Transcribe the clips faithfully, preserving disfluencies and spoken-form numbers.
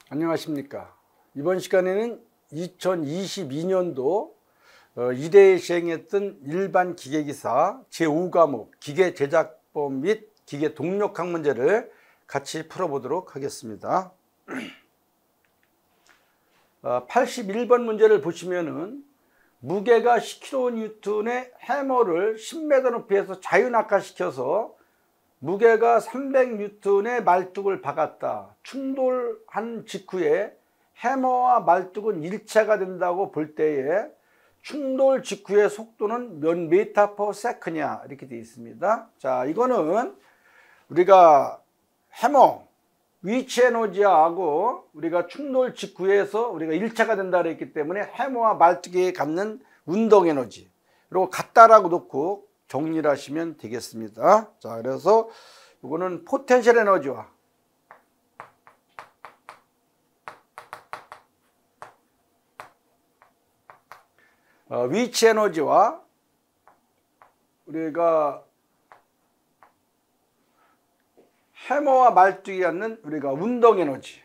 안녕하십니까. 이번 시간에는 이천이십이 년도 일 회 시행했던 일반 기계기사 제오 과목 기계제작법 및 기계 동력학 문제를 같이 풀어보도록 하겠습니다. 팔십일 번 문제를 보시면은 무게가 십 킬로니우턴의 해머를 십 미터 높이에서 자유낙하시켜서 무게가 삼백 뉴턴의 말뚝을 박았다. 충돌한 직후에 해머와 말뚝은 일체가 된다고 볼 때에 충돌 직후의 속도는 몇 미터 퍼 세컨이냐 이렇게 되어 있습니다. 자, 이거는 우리가 해머 위치 에너지하고 우리가 충돌 직후에서 우리가 일체가 된다 그랬기 때문에 해머와 말뚝이 갖는 운동 에너지 그리고 같다라고 놓고 정리를 하시면 되겠습니다. 자, 그래서 이거는 포텐셜 에너지와 어, 위치 에너지와 우리가 해머와 말뚝이 갖는 우리가 운동 에너지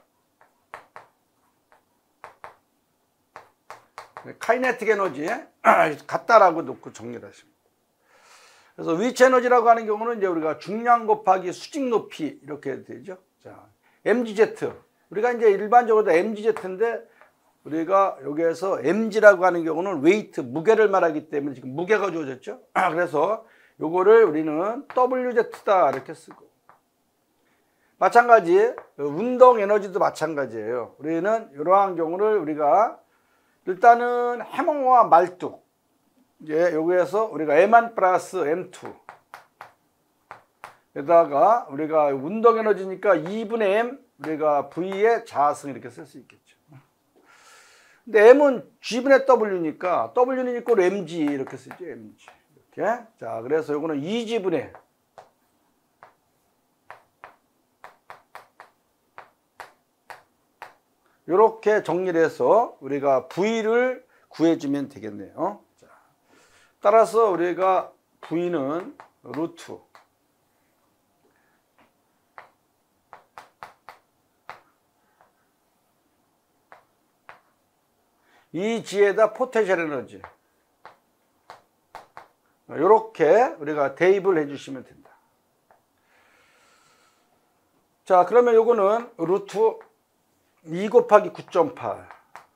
카이네틱 에너지 같다라고 놓고 정리를 하십니다. 그래서 위치 에너지라고 하는 경우는 이제 우리가 중량 곱하기 수직 높이 이렇게 되죠. 자, 엠지제트. 우리가 이제 일반적으로 엠지제트인데 우리가 여기에서 엠지라고 하는 경우는 웨이트, 무게를 말하기 때문에 지금 무게가 주어졌죠. 그래서 요거를 우리는 더블유제트다 이렇게 쓰고. 마찬가지 운동 에너지도 마찬가지예요. 우리는 이러한 경우를 우리가 일단은 해머와 말뚝 이제 여기에서 우리가 엠원 플러스 엠투 에다가 우리가 운동 에너지니까 이분의 M 우리가 V의 자승 이렇게 쓸 수 있겠죠. 근데 M은 G분의 W니까 W는 이꼴 엠지 이렇게 쓰죠. 엠지 이렇게. 자, 그래서 요거는 이 지분의 이렇게 정리를 해서 우리가 V를 구해주면 되겠네요. 따라서 우리가 V는 루트 이 G에다 포텐셜 에너지 이렇게 우리가 대입을 해주시면 된다. 자, 그러면 요거는 루트 이 곱하기 구 점 팔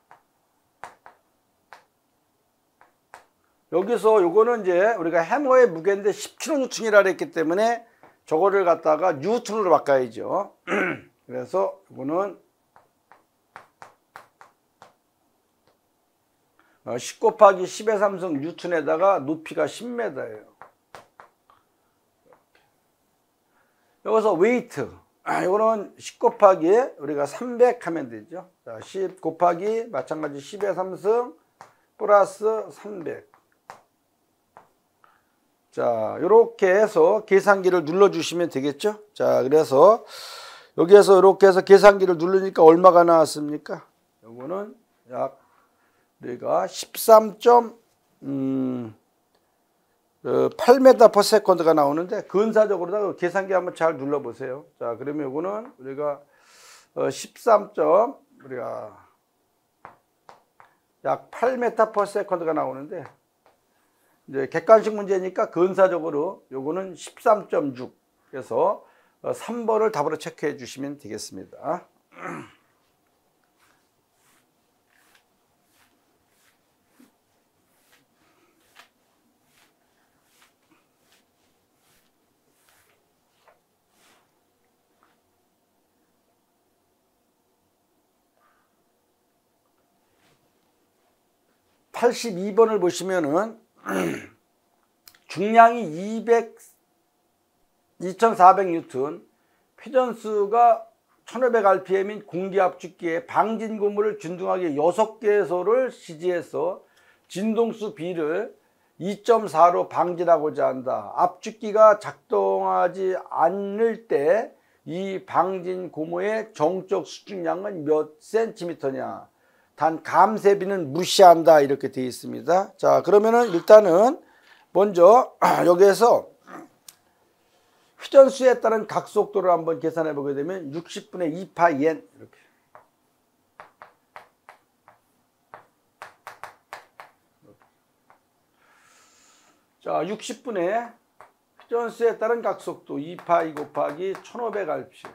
여기서 요거는 이제 우리가 해머의 무게인데 십 킬로니우턴이라 그랬기 때문에 저거를 갖다가 뉴턴으로 바꿔야죠. 그래서 요거는 십 곱하기 십의 삼승 뉴턴에다가 높이가 십 미터예요. 여기서 웨이트 요거는 십 곱하기 우리가 삼백 하면 되죠. 자, 십 곱하기 마찬가지 십의 삼승 플러스 삼백. 자, 이렇게 해서 계산기를 눌러주시면 되겠죠. 자, 그래서 여기에서 이렇게 해서 계산기를 누르니까 얼마가 나왔습니까? 요거는 약 우리가 십삼 점 팔 미터 퍼 세컨드가 나오는데 근사적으로 계산기 한번 잘 눌러보세요. 자, 그러면 요거는 우리가 십삼 점 우리가 약 팔 미터 퍼 세컨드가 나오는데 이제 객관식 문제니까 근사적으로 요거는 십삼 점 육 그래서 삼 번을 답으로 체크해 주시면 되겠습니다. 팔십이 번을 보시면은 중량이 이백, 이천사백 뉴턴, 회전수가 천오백 알피엠인 공기압축기에 방진 고무를 균등하게 여섯 개소를 지지해서 진동수 B를 이 점 사로 방진하고자 한다. 압축기가 작동하지 않을 때 이 방진 고무의 정적 수축량은 몇 센티미터냐. 단 감쇄비는 무시한다 이렇게 되어 있습니다. 자, 그러면은 일단은 먼저 여기에서 회전수에 따른 각속도를 한번 계산해 보게 되면 육십 분의 이 파이 N 이렇게 자, 육십 분의 회전수에 따른 각속도 이 파이 곱하기 천오백 알피.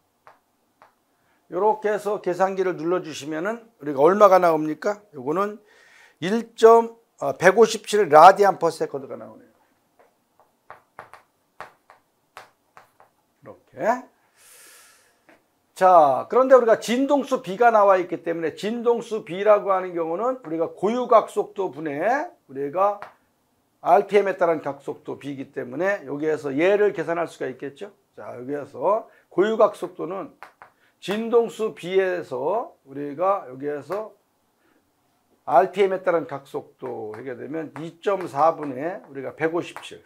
이렇게 해서 계산기를 눌러주시면은 우리가 얼마가 나옵니까? 요거는 일 점 백오십칠 라디안 퍼 세컨드가 나오네요. 이렇게. 자, 그런데 우리가 진동수 B가 나와 있기 때문에 진동수 B라고 하는 경우는 우리가 고유각속도 분의 우리가 알피엠에 따른 각속도 B이기 때문에 여기에서 얘를 계산할 수가 있겠죠. 자, 여기에서 고유각속도는 진동수 B에서 우리가 여기에서 알피엠에 따른 각속도 하게 되면 이 점 사 분의 우리가 백오십칠.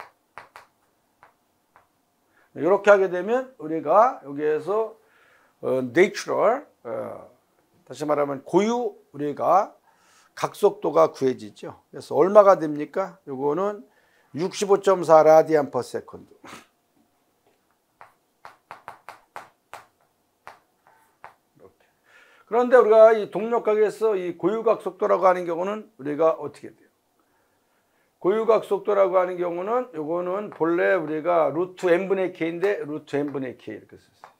이렇게 하게 되면 우리가 여기에서 어, 내추럴, 어, 다시 말하면 고유 우리가 각속도가 구해지죠. 그래서 얼마가 됩니까? 요거는 육십오 점 사 라디안 퍼 세컨드. 이렇게. 그런데 우리가 이 동력각에서 이 고유각속도라고 하는 경우는 우리가 어떻게 돼요? 고유각속도라고 하는 경우는 요거는 본래 우리가 루트 n분의 k인데 루트 n분의 k 이렇게 썼어요.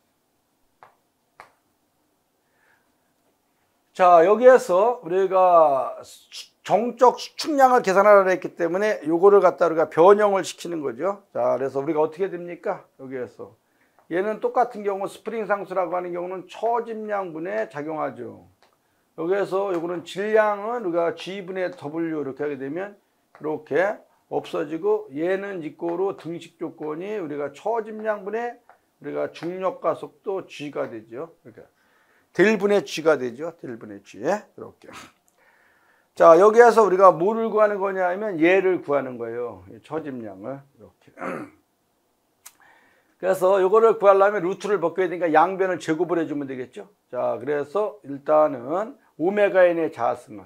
자, 여기에서 우리가 정적 수축량을 계산하라 했기 때문에 요거를 갖다 우리가 변형을 시키는 거죠. 자, 그래서 우리가 어떻게 됩니까? 여기에서 얘는 똑같은 경우 스프링 상수라고 하는 경우는 처짐량분에 작용하죠. 여기에서 요거는 질량은 우리가 G분의 W 이렇게 하게 되면 이렇게 없어지고 얘는 이꼬로 등식 조건이 우리가 처짐량분의 우리가 중력가 속도 G가 되죠. 그러니까 델분의 G가 되죠. 델분의 G. 이렇게. 자, 여기에서 우리가 뭐를 구하는 거냐 하면 얘를 구하는 거예요. 처짐량을. 이렇게. 그래서 이거를 구하려면 루트를 바꿔야 되니까 양변을 제곱을 해주면 되겠죠. 자, 그래서 일단은 오메가 n의 자승은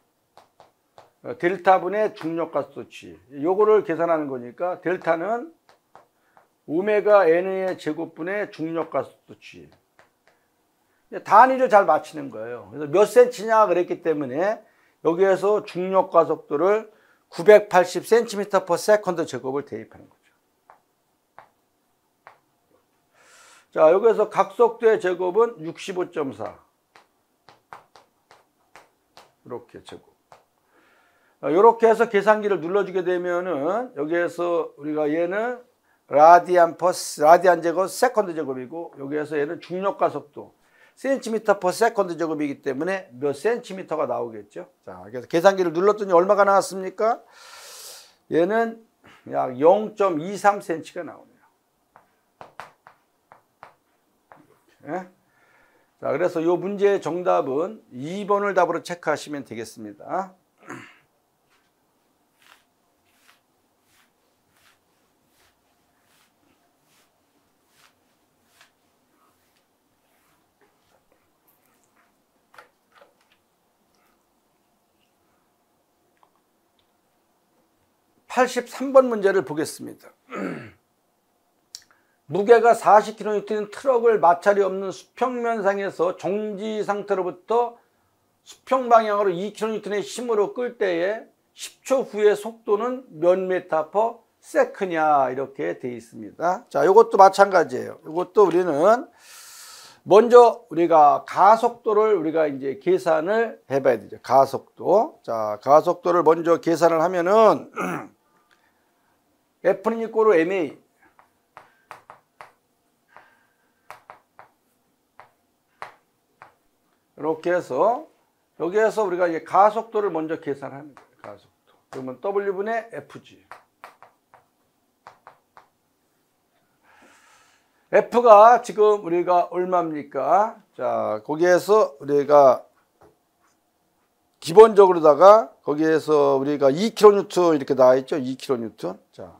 델타분의 중력가속도 G. 요거를 계산하는 거니까 델타는 오메가 n의 제곱분의 중력가속도 G. 단위를 잘 맞히는 거예요. 그래서 몇 센치냐 그랬기 때문에 여기에서 중력가 속도를 구백팔십 센티미터 퍼 세컨드 제곱을 대입하는 거죠. 자, 여기에서 각속도의 제곱은 육십오 점 사. 이렇게 제곱. 이렇게 해서 계산기를 눌러주게 되면은 여기에서 우리가 얘는 라디안 퍼 라디안 제곱 세컨드 제곱이고 여기에서 얘는 중력가 속도 센티미터 퍼 세컨드 제곱이기 때문에 몇 센티미터가 나오겠죠. 자, 그래서 계산기를 눌렀더니 얼마가 나왔습니까? 얘는 약 영 점 이삼 센티미터가 나오네요. 네? 자, 그래서 이 문제의 정답은 이 번을 답으로 체크하시면 되겠습니다. 팔십삼 번 문제를 보겠습니다. 무게가 사십 킬로그램인 트럭을 마찰이 없는 수평면상에서 정지 상태로부터 수평 방향으로 이 킬로그램의 힘으로 끌 때에 십 초 후의 속도는 몇 미터 퍼 세컨이냐 이렇게 되어 있습니다. 자, 이것도 마찬가지예요. 이것도 우리는 먼저 우리가 가속도를 우리가 이제 계산을 해봐야 되죠. 가속도. 자, 가속도를 먼저 계산을 하면은 F는 이꼬로 엠에이. 이렇게 해서 여기에서 우리가 이제 가속도를 먼저 계산하는 거예요. 가속도. 그러면 W분의 에프지. F가 지금 우리가 얼마입니까? 자, 거기에서 우리가 기본적으로다가 거기에서 우리가 이 킬로니우턴 이렇게 나와 있죠. 이 킬로니우턴. 자.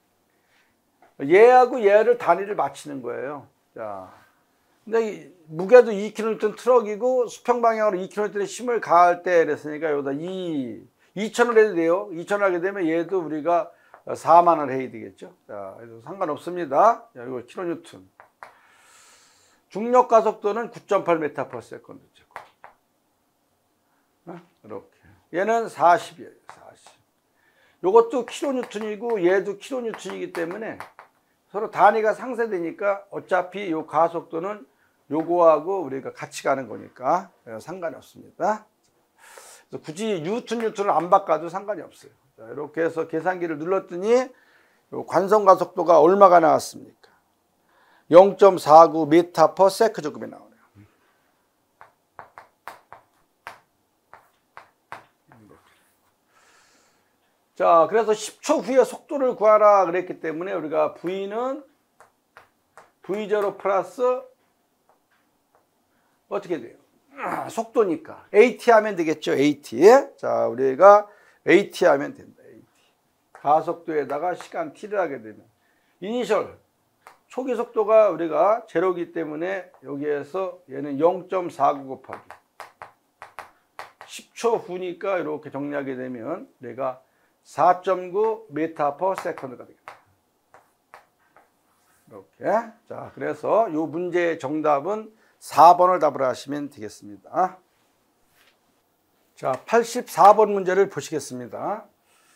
얘하고 얘를 단위를 맞추는 거예요. 자. 근데 무게도 이 킬로니우턴 트럭이고 수평 방향으로 이 킬로니우턴의 힘을 가할 때 그랬으니까 여기다 이 이천을 해도 돼요. 이천을 하게 되면 얘도 우리가 사만을 해야 되겠죠. 자, 그래서 상관없습니다. 자, 이거 킬로니우턴. 중력 가속도는 구 점 팔 미터 퍼 세컨드 제곱. 어? 이렇게. 얘는 사십이에요. 사십. 요것도 킬로뉴턴이고 얘도 킬로뉴턴이기 때문에 서로 단위가 상쇄되니까 어차피 요 가속도는 요거하고 우리가 같이 가는 거니까 상관이 없습니다. 그래서 굳이 뉴턴 뉴턴을 안 바꿔도 상관이 없어요. 자, 이렇게 해서 계산기를 눌렀더니 요 관성 가속도가 얼마가 나왔습니까? 영 점 사구 미터 퍼 세컨드급이 나오네요. 자, 그래서 십 초 후에 속도를 구하라 그랬기 때문에 우리가 V는 브이 제로 플러스 어떻게 돼요? 속도니까 에이티 하면 되겠죠. 에이티. 자, 우리가 에이티 하면 된다. 에이티. 가속도에다가 시간 t를 하게 되면 이니셜 초기 속도가 우리가 제로이기 때문에 여기에서 얘는 영 점 사구 곱하기 십 초 후니까 이렇게 정리하게 되면 내가 사 점 구 미터 퍼 세컨드가 되겠다. 이렇게. 자, 그래서 이 문제의 정답은 사 번을 답을 하시면 되겠습니다. 자, 팔십사 번 문제를 보시겠습니다.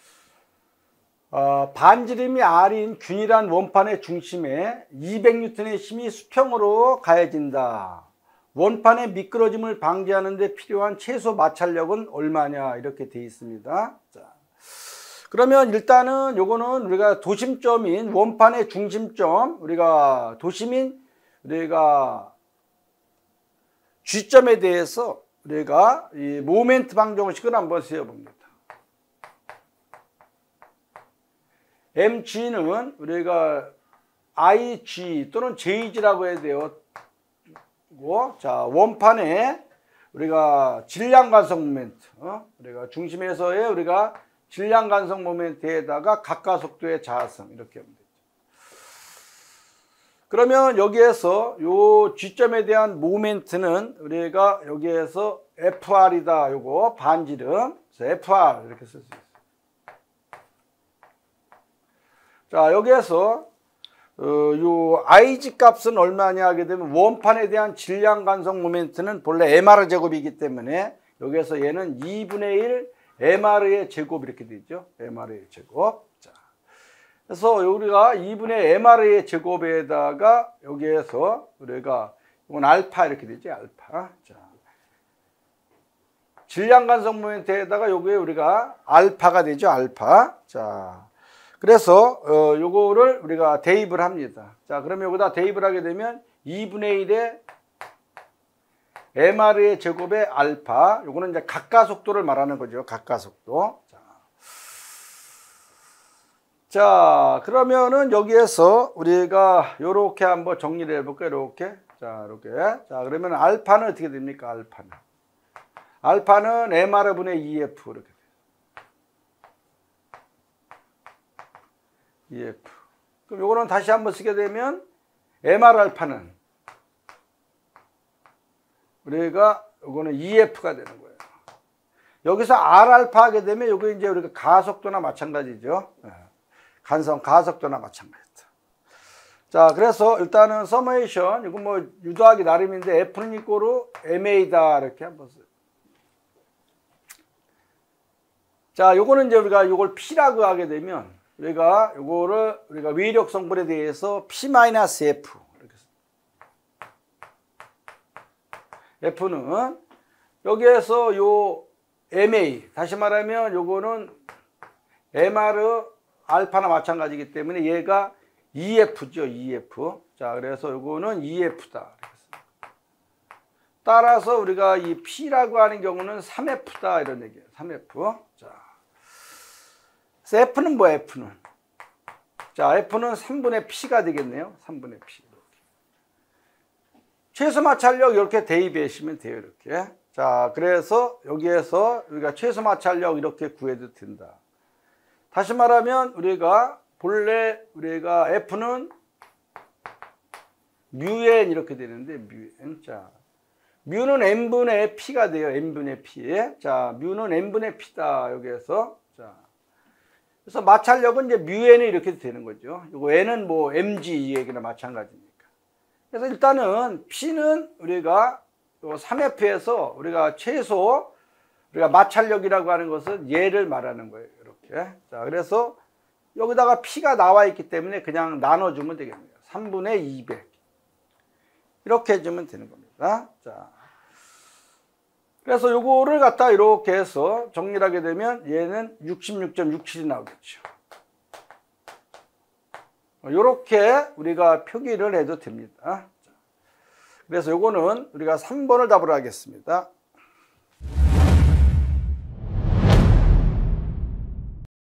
어, 반지름이 R인 균일한 원판의 중심에 이백 뉴턴의 힘이 수평으로 가해진다. 원판의 미끄러짐을 방지하는 데 필요한 최소 마찰력은 얼마냐 이렇게 되어 있습니다. 자, 그러면 일단은 요거는 우리가 도심점인 원판의 중심점, 우리가 도심인 우리가 G점에 대해서 우리가 이 모멘트 방정식을 한번 세워봅니다. 엠지는 우리가 아이지 또는 제이지라고 해야 돼요. 자, 원판의 우리가 질량 간섭 모멘트, 어? 우리가 중심에서의 우리가 질량 간섭 모멘트에다가 각가속도의 자성 이렇게 하면 되죠. 그러면 여기에서 요 G점에 대한 모멘트는 우리가 여기에서 에프알이다. 요거 반지름. 그래서 에프알 이렇게 쓸 수 있어요. 자, 여기에서 어, 요 아이지 값은 얼마냐 하게 되면 원판에 대한 질량 간섭 모멘트는 본래 엠알 제곱이기 때문에 여기에서 얘는 이분의 일 엠알의 제곱 이렇게 되죠. 엠알의 제곱. 자, 그래서 우리가 이분의 엠알의 제곱에다가 여기에서 우리가 이건 알파 이렇게 되지. 알파. 자, 질량 간섭 모멘트에다가 여기에 우리가 알파가 되죠. 알파. 자, 그래서 어, 요거를 우리가 대입을 합니다. 자, 그러면 여기다 대입을 하게 되면 이분의 일의 엠알의 제곱의 알파. 요거는 이제 각가속도를 말하는 거죠. 각가속도. 자, 자, 그러면은 여기에서 우리가 요렇게 한번 정리를 해볼까요? 이렇게. 자, 이렇게. 자, 그러면 알파는 어떻게 됩니까? 알파는. 알파는 엠알분의 이에프 이렇게. 이에프. 그럼 요거는 다시 한번 쓰게 되면 엠알 알파는 우리가 요거는 이에프가 되는 거예요. 여기서 R 알파 하게 되면 요거 이제 우리가 가속도나 마찬가지죠. 간성 가속도나 마찬가지다. 자, 그래서 일단은 서메이션 이거 뭐 유도하기 나름인데 F는 이꼬르 엠에이다 이렇게 한번 써요. 자, 요거는 이제 우리가 요걸 P라고 하게 되면 우리가 요거를 우리가 위력 성분에 대해서 P 마이너스 F 이렇게 F는 여기에서 요 엠에이 다시 말하면 요거는 엠알 알파나 마찬가지이기 때문에 얘가 이에프죠. 이에프. 자, 그래서 요거는 이에프다. 따라서 우리가 이 P라고 하는 경우는 삼 에프다 이런 얘기예요. 삼 에프. 자. F는 뭐야? F는. 자, F는 삼분의 P가 되겠네요. 삼분의 P. 이렇게. 최소 마찰력 이렇게 대입하시면 돼요. 이렇게. 자, 그래서 여기에서 우리가 최소 마찰력 이렇게 구해도 된다. 다시 말하면 우리가 본래 우리가 F는 뮤엔 이렇게 되는데 뮤엔. 자, 뮤는 n분의 P가 돼요. n분의 P. 자, 뮤는 n분의 P다. 여기에서. 자. 그래서 마찰력은 이제 뮤엔이 이렇게 되는 거죠. 이거 n은 뭐 엠지 이 얘기나 마찬가지니까. 그래서 일단은 P는 우리가 삼 에프에서 우리가 최소 우리가 마찰력이라고 하는 것은 얘를 말하는 거예요. 이렇게. 이렇게. 자, 그래서 여기다가 P가 나와 있기 때문에 그냥 나눠주면 되겠네요. 삼분의 이백. 이렇게 해주면 되는 겁니다. 자. 그래서 요거를 갖다 이렇게 해서 정리를 하게 되면 얘는 육십육 점 육칠이 나오겠죠. 요렇게 우리가 표기를 해도 됩니다. 그래서 요거는 우리가 삼 번을 답으로 하겠습니다.